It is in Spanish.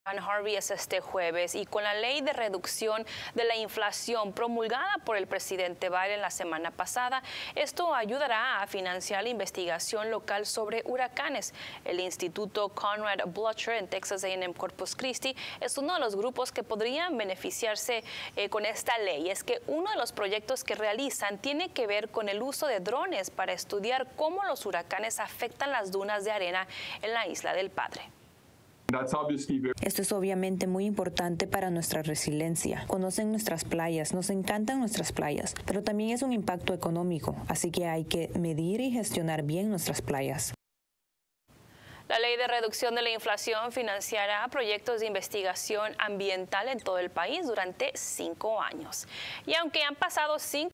Harvey es este jueves y con la ley de reducción de la inflación promulgada por el presidente Biden la semana pasada, esto ayudará a financiar la investigación local sobre huracanes. El Instituto Conrad Blocher en Texas A&M Corpus Christi es uno de los grupos que podrían beneficiarse con esta ley. Es que uno de los proyectos que realizan tiene que ver con el uso de drones para estudiar cómo los huracanes afectan las dunas de arena en la Isla del Padre. Esto es obviamente muy importante para nuestra resiliencia. Conocen nuestras playas, nos encantan nuestras playas, pero también es un impacto económico, así que hay que medir y gestionar bien nuestras playas. La ley de reducción de la inflación financiará proyectos de investigación ambiental en todo el país durante 5 años. Y aunque han pasado 5